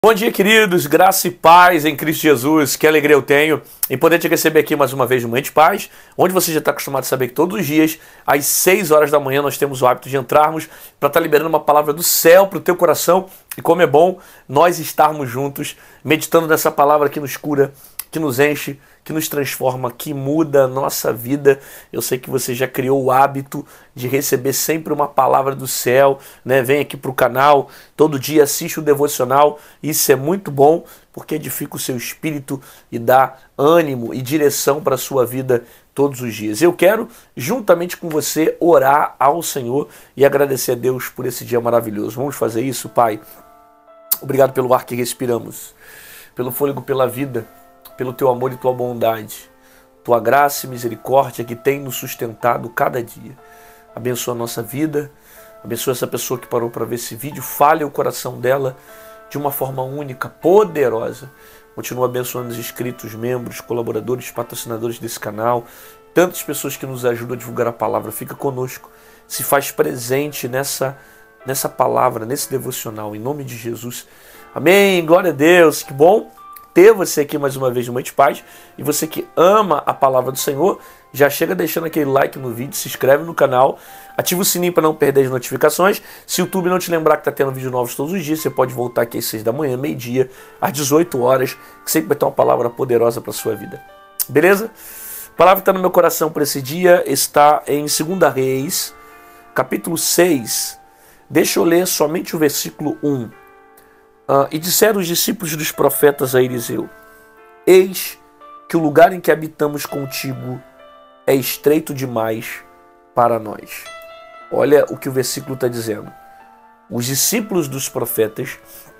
Bom dia, queridos, graça e paz em Cristo Jesus. Que alegria eu tenho em poder te receber aqui mais uma vez no Momento de Paz, onde você já está acostumado a saber que todos os dias, às 6 horas da manhã, nós temos o hábito de entrarmos para estar liberando uma palavra do céu para o teu coração. E como é bom nós estarmos juntos, meditando nessa palavra que nos cura, que nos enche, que nos transforma, que muda a nossa vida. Eu sei que você já criou o hábito de receber sempre uma palavra do céu, né? Vem aqui para o canal, todo dia assiste o devocional. Isso é muito bom, porque edifica o seu espírito e dá ânimo e direção para a sua vida todos os dias. Eu quero, juntamente com você, orar ao Senhor e agradecer a Deus por esse dia maravilhoso. Vamos fazer isso, Pai? Obrigado pelo ar que respiramos, pelo fôlego, pela vida, pelo teu amor e tua bondade, tua graça e misericórdia que tem nos sustentado cada dia. Abençoa a nossa vida, abençoa essa pessoa que parou para ver esse vídeo, fale o coração dela de uma forma única, poderosa. Continua abençoando os inscritos, membros, colaboradores, patrocinadores desse canal, tantas pessoas que nos ajudam a divulgar a palavra. Fica conosco, se faz presente nessa palavra, nesse devocional, em nome de Jesus. Amém, glória a Deus, que bom ter você aqui mais uma vez no Momento de Paz. E você que ama a palavra do Senhor, já chega deixando aquele like no vídeo, se inscreve no canal, ativa o sininho para não perder as notificações. Se o YouTube não te lembrar que está tendo vídeos novos todos os dias, você pode voltar aqui às 6 da manhã, meio-dia, às 18 horas, que sempre vai ter uma palavra poderosa para a sua vida. Beleza? A palavra que está no meu coração para esse dia está em 2 Reis, capítulo 6. Deixa eu ler somente o versículo 1. E disseram os discípulos dos profetas a Eliseu: eis que o lugar em que habitamos contigo é estreito demais para nós. Olha o que o versículo está dizendo. Os discípulos dos profetas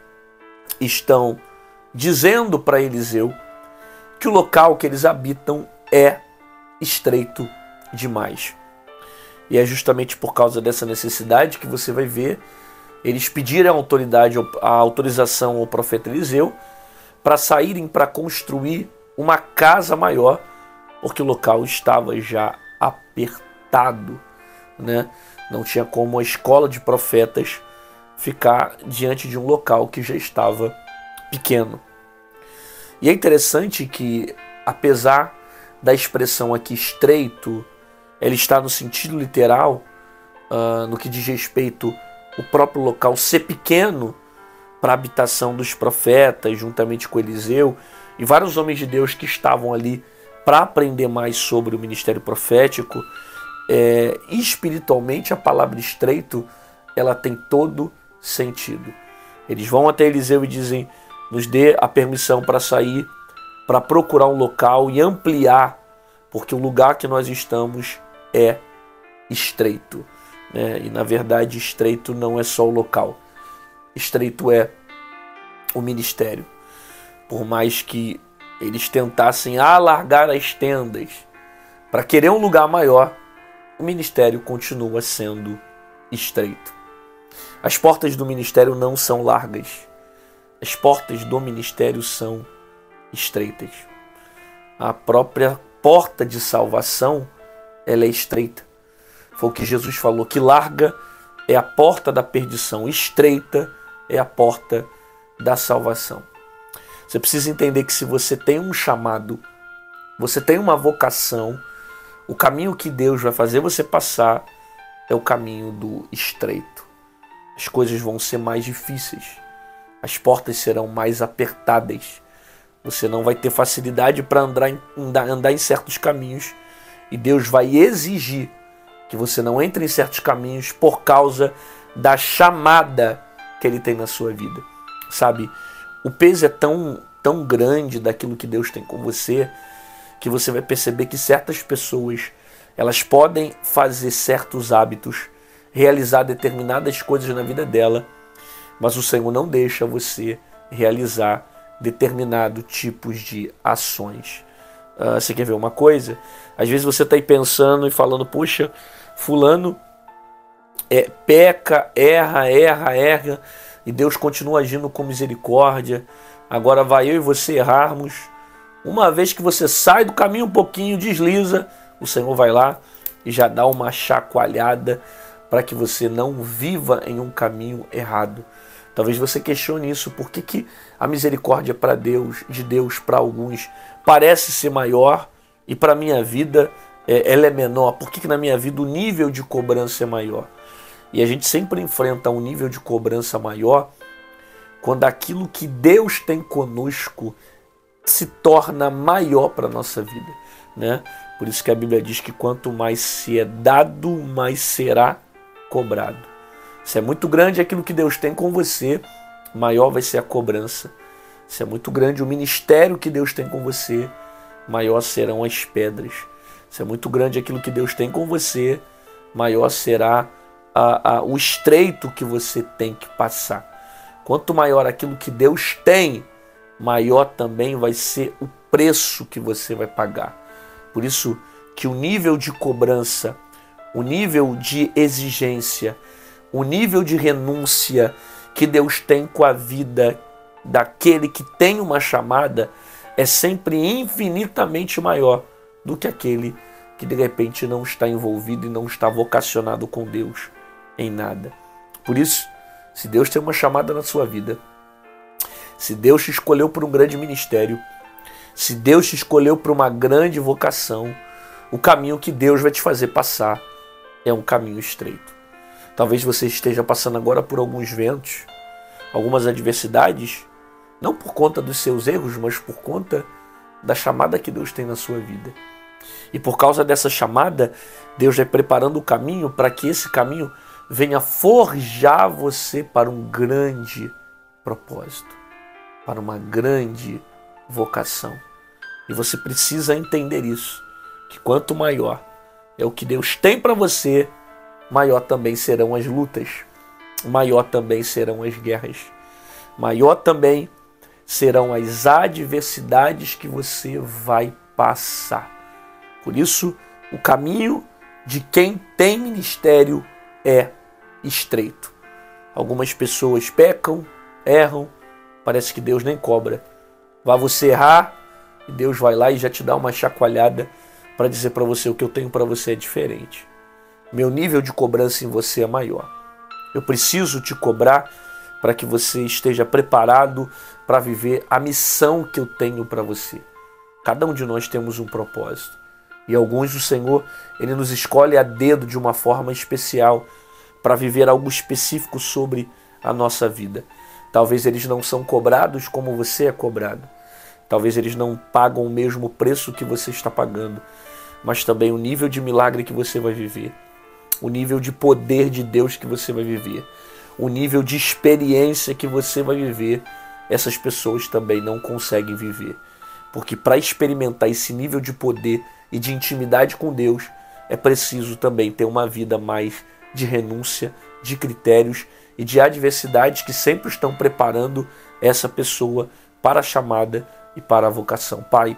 estão dizendo para Eliseu que o local que eles habitam é estreito demais. E é justamente por causa dessa necessidade que você vai ver eles pediram a autorização ao profeta Eliseu para saírem para construir uma casa maior, porque o local estava já apertado, né? Não tinha como a escola de profetas ficar diante de um local que já estava pequeno. E é interessante que, apesar da expressão aqui estreito, ele está no sentido literal, no que diz respeito o próprio local ser pequeno para a habitação dos profetas, juntamente com Eliseu e vários homens de Deus que estavam ali para aprender mais sobre o ministério profético. Espiritualmente, a palavra estreito, ela tem todo sentido. Eles vão até Eliseu e dizem: nos dê a permissão para sair, para procurar um local e ampliar, porque o lugar que nós estamos é estreito. E na verdade, estreito não é só o local, estreito é o ministério. Por mais que eles tentassem alargar as tendas para querer um lugar maior, o ministério continua sendo estreito. As portas do ministério não são largas, as portas do ministério são estreitas. A própria porta de salvação, ela é estreita. Foi o que Jesus falou, que larga é a porta da perdição, estreita é a porta da salvação. Você precisa entender que se você tem um chamado, você tem uma vocação, o caminho que Deus vai fazer você passar é o caminho do estreito. As coisas vão ser mais difíceis, as portas serão mais apertadas, você não vai ter facilidade para andar em certos caminhos e Deus vai exigir que você não entre em certos caminhos por causa da chamada que Ele tem na sua vida. Sabe, o peso é tão grande daquilo que Deus tem com você, que você vai perceber que certas pessoas, elas podem fazer certos hábitos, realizar determinadas coisas na vida dela, mas o Senhor não deixa você realizar determinados tipos de ações. Você quer ver uma coisa? Às vezes você está aí pensando e falando: puxa, fulano peca, erra, e Deus continua agindo com misericórdia. Agora vai eu e você errarmos. Uma vez que você sai do caminho um pouquinho, desliza, o Senhor vai lá e já dá uma chacoalhada para que você não viva em um caminho errado. Talvez você questione isso. Por que a misericórdia de Deus para alguns parece ser maior e para a minha vida ela é menor? Por que na minha vida o nível de cobrança é maior? E a gente sempre enfrenta um nível de cobrança maior quando aquilo que Deus tem conosco se torna maior para a nossa vida, né? Por isso que a Bíblia diz que quanto mais se é dado, mais será cobrado. Se é muito grande aquilo que Deus tem com você, maior vai ser a cobrança. Se é muito grande o ministério que Deus tem com você, maior serão as pedras. Se é muito grande aquilo que Deus tem com você, maior será o estreito que você tem que passar. Quanto maior aquilo que Deus tem, maior também vai ser o preço que você vai pagar. Por isso que o nível de cobrança, o nível de exigência, o nível de renúncia que Deus tem com a vida daquele que tem uma chamada é sempre infinitamente maior do que aquele que de repente não está envolvido e não está vocacionado com Deus em nada. Por isso, se Deus tem uma chamada na sua vida, se Deus te escolheu para um grande ministério, se Deus te escolheu para uma grande vocação, o caminho que Deus vai te fazer passar é um caminho estreito. Talvez você esteja passando agora por alguns ventos, algumas adversidades, não por conta dos seus erros, mas por conta da chamada que Deus tem na sua vida. E por causa dessa chamada, Deus vai preparando o caminho para que esse caminho venha forjar você para um grande propósito, para uma grande vocação. E você precisa entender isso, que quanto maior é o que Deus tem para você, maior também serão as lutas, maior também serão as guerras, maior também serão as adversidades que você vai passar. Por isso, o caminho de quem tem ministério é estreito. Algumas pessoas pecam, erram, parece que Deus nem cobra. Vai você errar e Deus vai lá e já te dá uma chacoalhada para dizer para você: o que eu tenho para você é diferente. Meu nível de cobrança em você é maior. Eu preciso te cobrar para que você esteja preparado para viver a missão que eu tenho para você. Cada um de nós temos um propósito. E alguns o Senhor, Ele nos escolhe a dedo de uma forma especial para viver algo específico sobre a nossa vida. Talvez eles não são cobrados como você é cobrado. Talvez eles não pagam o mesmo preço que você está pagando. Mas também o nível de milagre que você vai viver. O nível de poder de Deus que você vai viver. O nível de experiência que você vai viver. Essas pessoas também não conseguem viver. Porque para experimentar esse nível de poder e de intimidade com Deus, é preciso também ter uma vida mais de renúncia, de critérios e de adversidades que sempre estão preparando essa pessoa para a chamada e para a vocação. Pai,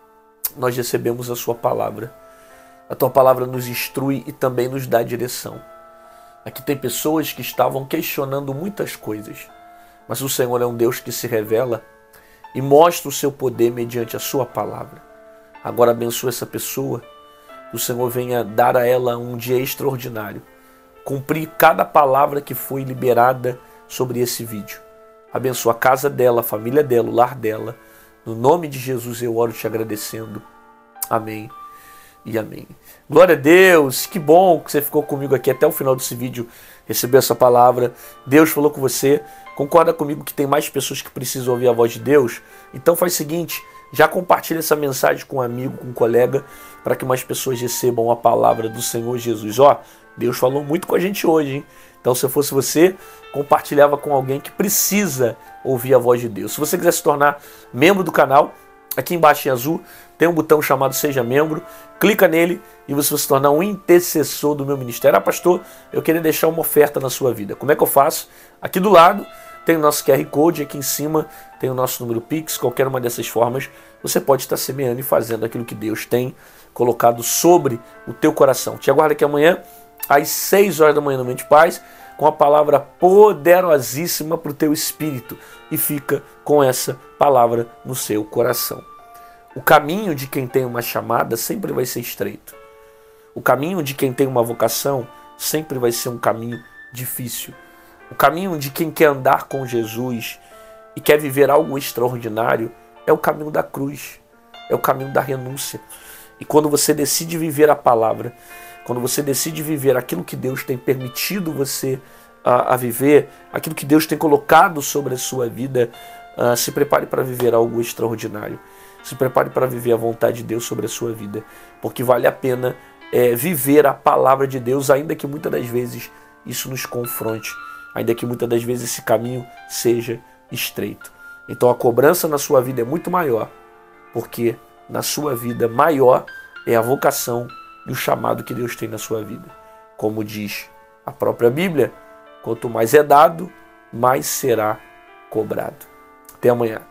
nós recebemos a sua palavra. A tua palavra nos instrui e também nos dá direção. Aqui tem pessoas que estavam questionando muitas coisas, mas o Senhor é um Deus que se revela e mostra o seu poder mediante a sua palavra. Agora abençoa essa pessoa, que o Senhor venha dar a ela um dia extraordinário, cumprir cada palavra que foi liberada sobre esse vídeo. Abençoa a casa dela, a família dela, o lar dela. No nome de Jesus eu oro te agradecendo. Amém e amém. Glória a Deus, que bom que você ficou comigo aqui até o final desse vídeo, recebeu essa palavra. Deus falou com você. Concorda comigo que tem mais pessoas que precisam ouvir a voz de Deus? Então faz o seguinte, já compartilha essa mensagem com um amigo, com um colega, para que mais pessoas recebam a palavra do Senhor Jesus. Ó, Deus falou muito com a gente hoje, hein? Então, se eu fosse você, compartilhava com alguém que precisa ouvir a voz de Deus. Se você quiser se tornar membro do canal, aqui embaixo em azul tem um botão chamado Seja Membro. Clica nele e você vai se tornar um intercessor do meu ministério. Ah, pastor, eu queria deixar uma oferta na sua vida. Como é que eu faço? Aqui do lado tem o nosso QR Code, aqui em cima tem o nosso número Pix. Qualquer uma dessas formas você pode estar semeando e fazendo aquilo que Deus tem colocado sobre o teu coração. Te aguardo aqui amanhã às 6 horas da manhã no Mente Paz, com a palavra poderosíssima para o teu espírito, e fica com essa palavra no seu coração. O caminho de quem tem uma chamada sempre vai ser estreito. O caminho de quem tem uma vocação sempre vai ser um caminho difícil. O caminho de quem quer andar com Jesus e quer viver algo extraordinário é o caminho da cruz, é o caminho da renúncia. E quando você decide viver a palavra, quando você decide viver aquilo que Deus tem permitido você a viver, aquilo que Deus tem colocado sobre a sua vida, se prepare para viver algo extraordinário. Se prepare para viver a vontade de Deus sobre a sua vida, porque vale a pena viver a palavra de Deus, ainda que muitas das vezes isso nos confronte, ainda que muitas das vezes esse caminho seja estreito. Então a cobrança na sua vida é muito maior, porque na sua vida maior é a vocação e o chamado que Deus tem na sua vida. Como diz a própria Bíblia, quanto mais é dado, mais será cobrado. Até amanhã.